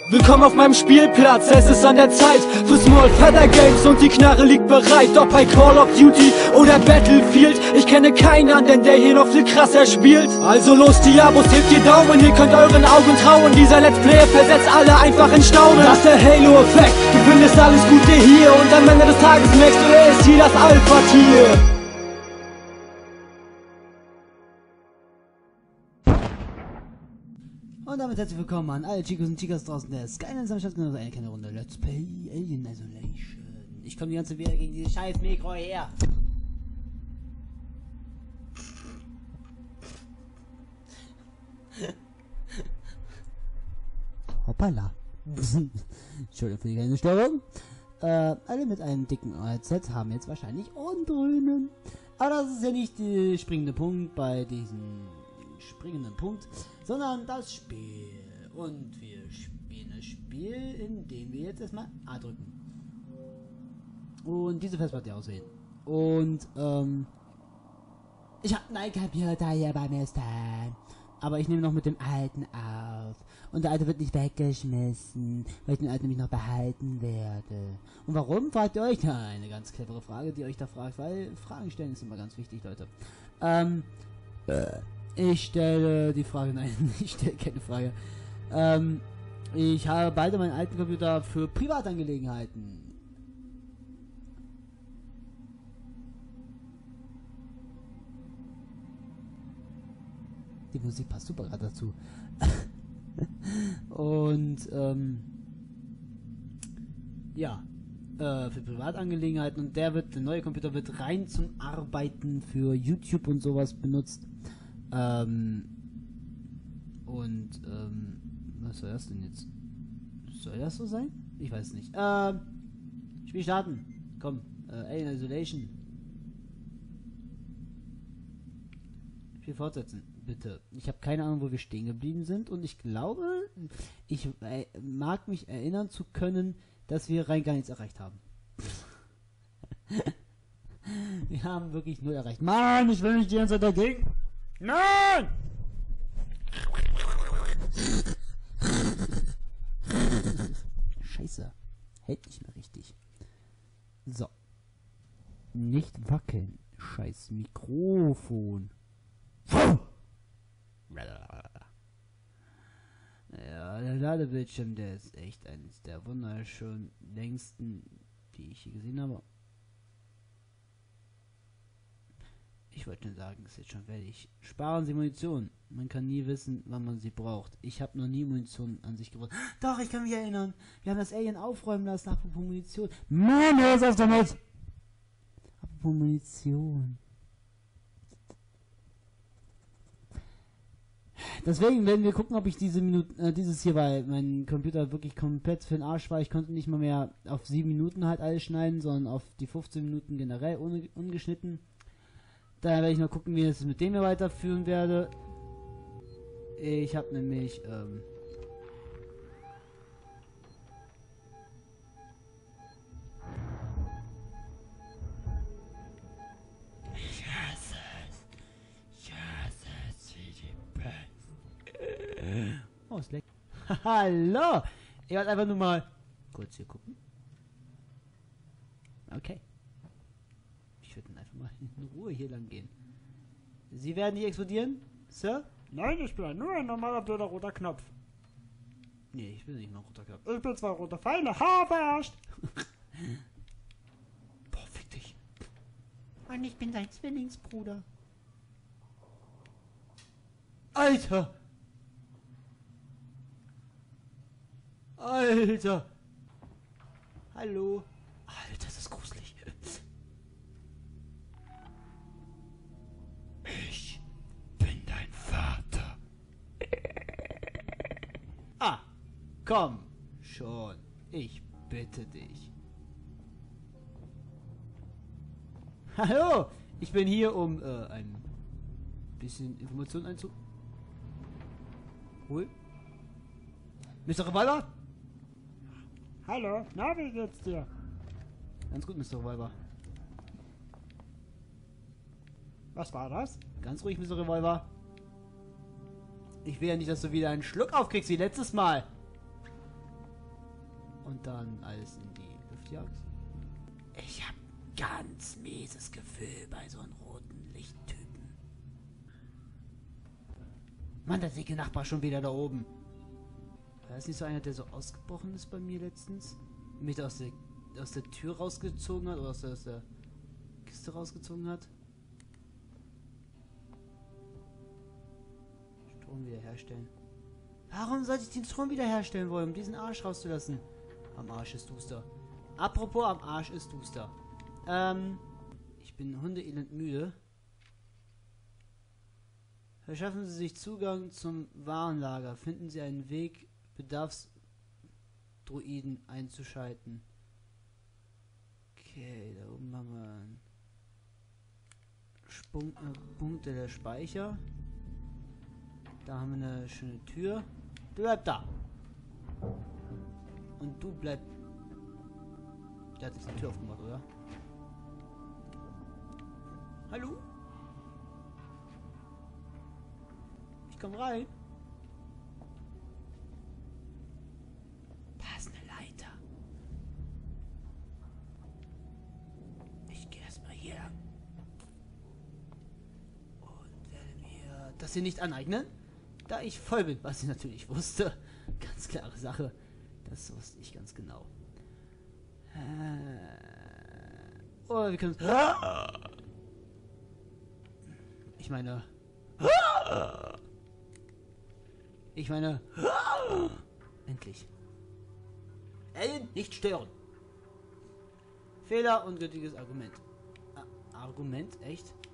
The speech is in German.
Willkommen auf meinem Spielplatz, es ist an der Zeit für Small Feather Games und die Knarre liegt bereit. Ob bei Call of Duty oder Battlefield, ich kenne keinen anderen, der hier noch viel krasser spielt. Also los die Abos, hebt die Daumen, ihr könnt euren Augen trauen. Dieser Let's Player versetzt alle einfach in Staunen. Das ist der Halo-Effekt, du findest alles Gute hier und am Ende des Tages merkst du, er ist hier das Alpha-Tier. Und damit herzlich willkommen an alle Chicos und Chicas draußen der Skylanders am Start, genau eine kleine Runde Let's Play Alien Isolation. Ich komme die ganze Zeit wieder gegen dieses scheiß Mikro her. Hoppala. Entschuldigung für die kleine Störung. Alle mit einem dicken Headset haben jetzt wahrscheinlich Ohrdröhnen. Aber das ist ja nicht der springende Punkt bei diesem springenden Punkt, sondern das Spiel. Und wir spielen das Spiel, indem wir jetzt erstmal A drücken. Und diese Festplatte auswählen. Und, ich habe einen Computer hier bei mir stehen. Aber ich nehme noch mit dem alten auf. Und der alte wird nicht weggeschmissen, weil ich den alten nämlich noch behalten werde. Und warum, fragt ihr euch? Ja, eine ganz clevere Frage, die ihr euch da fragt, weil Fragen stellen ist immer ganz wichtig, Leute. Ich stelle die Frage, nein, ich stelle keine Frage. Ich habe beide meinen alten Computer für Privatangelegenheiten. Die Musik passt super gerade dazu. Und, ja, für Privatangelegenheiten. Und der neue Computer wird rein zum Arbeiten für YouTube und sowas benutzt. Was soll das denn jetzt? Soll das so sein? Ich weiß nicht. Spiel starten. Komm, Alien Isolation. Spiel fortsetzen, bitte. Ich habe keine Ahnung, wo wir stehen geblieben sind und ich glaube, ich mag mich erinnern zu können, dass wir rein gar nichts erreicht haben. Wir haben wirklich null erreicht. Mann, ich will nicht die ganze Zeit dagegen. Nein! Scheiße. Hält nicht mehr richtig. So. Nicht wackeln. Scheiß Mikrofon. Ja, der Ladebildschirm, der ist echt eines der wunderschön längsten, die ich hier gesehen habe. Ich wollte nur sagen, es ist jetzt schon fertig. Sparen Sie Munition. Man kann nie wissen, wann man sie braucht. Ich habe noch nie Munition an sich gebraucht. Doch, ich kann mich erinnern. Wir haben das Alien aufräumen lassen. Apropos Munition. Mann, hör auf damit! Apropos Munition. Deswegen werden wir gucken, ob ich dieses hier, weil mein Computer wirklich komplett für den Arsch war. Ich konnte nicht mal mehr auf 7 Minuten halt alles schneiden, sondern auf die 15 Minuten generell ungeschnitten. Daher werde ich noch gucken, wie ich es mit dem hier weiterführen werde. Ich habe nämlich, ich hasse es wie die Pest. Oh, ist leck. Hallo! Ich wollte einfach nur mal kurz hier gucken. Okay. Ich würde dann einfach mal in Ruhe hier lang gehen. Sie werden nicht explodieren, Sir? Nein, ich bin nur ein normaler blöder roter Knopf. Nee, ich bin nicht mal ein roter Knopf. Ich bin zwar rote Pfeile, ha, verarscht! Boah, fick dich. Und ich bin dein Zwillingsbruder. Alter! Alter! Hallo? Alter, das ist gruselig. Ich bin dein Vater. Ah, komm schon. Ich bitte dich. Hallo, ich bin hier, um ein bisschen Informationen einzuholen. Mr. Revolver? Hallo, na, wie geht's dir? Ganz gut, Mr. Revolver. Was war das? Ganz ruhig, Mr. Revolver. Ich will ja nicht, dass du wieder einen Schluck aufkriegst wie letztes Mal. und dann alles in die Luftjagd. Ich hab ganz mieses Gefühl bei so einem roten Lichttypen. Mann, der dicke Nachbar schon wieder da oben. War das nicht so einer, der so ausgebrochen ist bei mir letztens? Mich aus der Tür rausgezogen hat oder aus der Kiste rausgezogen hat? Strom wiederherstellen. Warum sollte ich den Strom wiederherstellen wollen, um diesen Arsch rauszulassen? Am Arsch ist duster. Apropos, am Arsch ist duster. Ich bin hundeelend müde. Verschaffen Sie sich Zugang zum Warenlager. Finden Sie einen Weg, Bedarfsdruiden einzuschalten. Okay, da oben haben wir einen Punkt der Speicher. Da haben wir eine schöne Tür. Du bleib da. Und du bleib... Der hat jetzt die Tür aufgemacht, oder? Hallo? Ich komm rein. Da ist eine Leiter. Ich gehe erstmal hier lang. Und werde mir das hier nicht aneignen, da ich voll bin, was ich natürlich wusste. Ganz klare Sache. Das wusste ich ganz genau. Oh, wir können... Ich meine... Endlich. Alien, nicht stören. Fehler, ungültiges Argument. Argument? Echt?